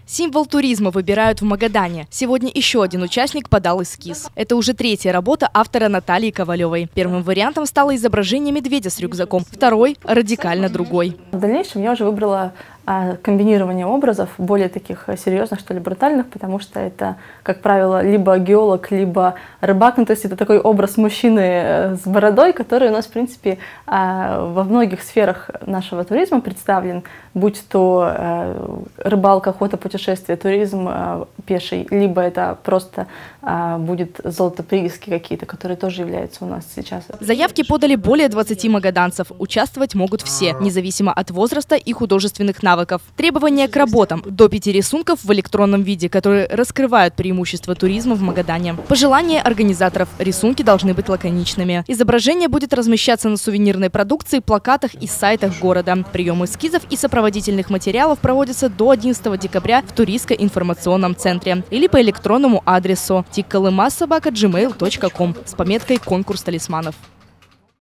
Символ туризма выбирают в Магадане. Сегодня еще один участник подал эскиз. Это уже третья работа автора Натальи Ковалевой. Первым вариантом стало изображение медведя с рюкзаком, второй – радикально другой. В дальнейшем я уже выбрала комбинирование образов, более таких серьезных, что ли, брутальных, потому что это, как правило, либо геолог, либо рыбак. Ну, то есть это такой образ мужчины с бородой, который у нас, в принципе, во многих сферах нашего туризма представлен, будь то рыбалка, охота, путешествие, туризм пеший, либо это просто будет золотоприиски какие-то, которые тоже являются у нас сейчас. Заявки подали более 20 магаданцев. Участвовать могут все, независимо от возраста и художественных навыков. Требования к работам – до 5 рисунков в электронном виде, которые раскрывают преимущества туризма в Магадане. Пожелания организаторов – рисунки должны быть лаконичными. Изображение будет размещаться на сувенирной продукции, плакатах и сайтах города. Прием эскизов и сопроводительных материалов проводится до 11 декабря в туристско-информационном центре или по электронному адресу tikkalymas@gmail.com с пометкой «Конкурс талисманов».